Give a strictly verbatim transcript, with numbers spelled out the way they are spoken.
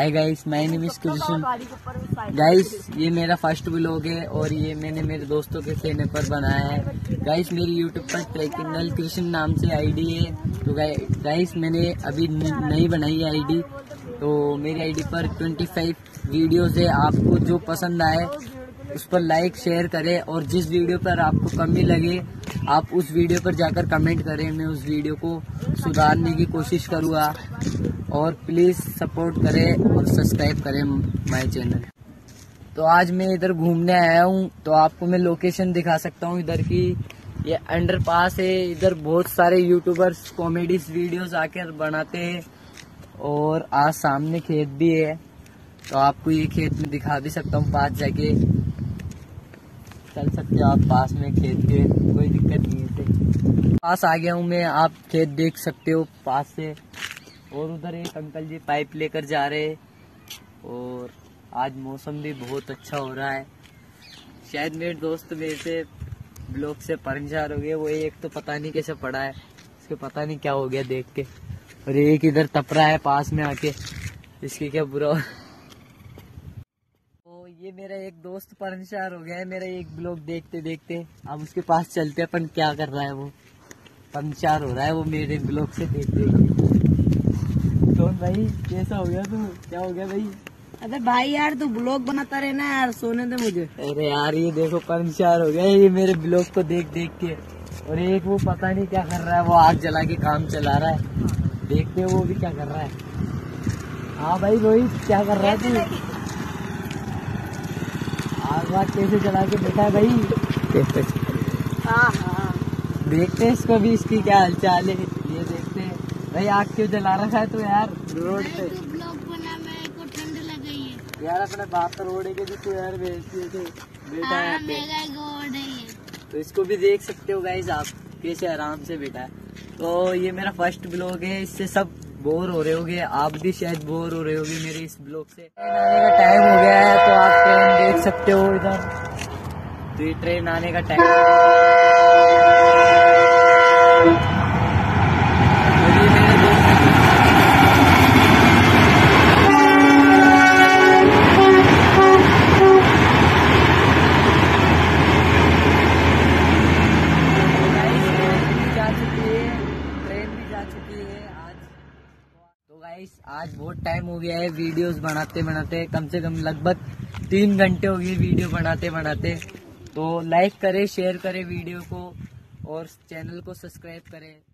Hi guys, my name is Krishna. Guys ये मेरा first vlog है और ये मैंने मेरे दोस्तों के कहने पर बनाया है। गाइस मेरी यूट्यूब पर ट्रेकिंगल कृष्ण नाम से आईडी है। तो गाइस मैंने अभी नई बनाई है आईडी, तो मेरी आईडी पर पच्चीस वीडियोस है। आपको जो पसंद आए उस पर लाइक शेयर करें और जिस वीडियो पर आपको कमी लगे आप उस वीडियो पर जाकर कमेंट करें। मैं उस वीडियो को सुधारने की कोशिश करूँगा और प्लीज़ सपोर्ट करें और सब्सक्राइब करें माय चैनल। तो आज मैं इधर घूमने आया हूँ, तो आपको मैं लोकेशन दिखा सकता हूँ इधर की। ये अंडरपास है, इधर बहुत सारे यूट्यूबर्स कॉमेडीज वीडियोस आकर बनाते हैं और आज सामने खेत भी है, तो आपको ये खेत में दिखा भी सकता हूँ। पास जाके चल सकते हो आप पास में खेत के, कोई दिक्कत नहीं है। पास आ गया हूँ मैं, आप खेत देख सकते हो पास से। और उधर एक अंकल जी पाइप लेकर जा रहे हैं और आज मौसम भी बहुत अच्छा हो रहा है। शायद मेरे दोस्त मेरे से ब्लॉक से परेशान हो गए, वो एक तो पता नहीं कैसे पड़ा है, इसको पता नहीं क्या हो गया देख के। और एक इधर तप रहा है पास में आके, इसकी क्या बुरा। तो ये मेरा एक दोस्त परेशान हो गया है मेरा एक ब्लॉग देखते देखते। अब उसके पास चलते हैं, अपन क्या कर रहा है वो, परेशान हो रहा है वो मेरे ब्लॉग से देख देख। तो भाई कैसा हो गया तू, क्या हो गया भाई? अरे भाई यार तू ब्लॉग बनाता रहना यार, सोने दे मुझे। अरे यार ये देखो परेशान हो गया ये मेरे ब्लॉग को देख देख के। और एक वो पता नहीं क्या कर रहा है, वो आग जला के काम चला रहा है, देखते हो वो भी क्या कर रहा है। हाँ भाई रोहित क्या कर रहा है तू? आग वाग कैसे जला के बैठा है भाई? हाँ हाँ देखते हैं इसको भी, इसकी क्या हालचाल है ये देखते हैं। भाई आग क्यों जला रखा है तो यार रोड पे? ब्लॉग बना, मेरे को ठंड लग गई है यार अपने बाप का रोड है कि तू यार बेटा है पे, तो इसको भी देख सकते हो गाइस आप कैसे आराम से बैठा है। तो ये मेरा फर्स्ट ब्लॉग है, इससे सब बोर हो रहे होगे, आप भी शायद बोर हो रहे होगे मेरे इस ब्लॉग से। ट्रेन आने का टाइम हो गया है, तो आप ट्रेन देख सकते हो इधर। तो ये ट्रेन आने का टाइम आज बहुत टाइम हो गया है वीडियोस बनाते बनाते, कम से कम लगभग तीन घंटे हो गए वीडियो बनाते बनाते। तो लाइक करें, शेयर करें वीडियो को और चैनल को सब्सक्राइब करें।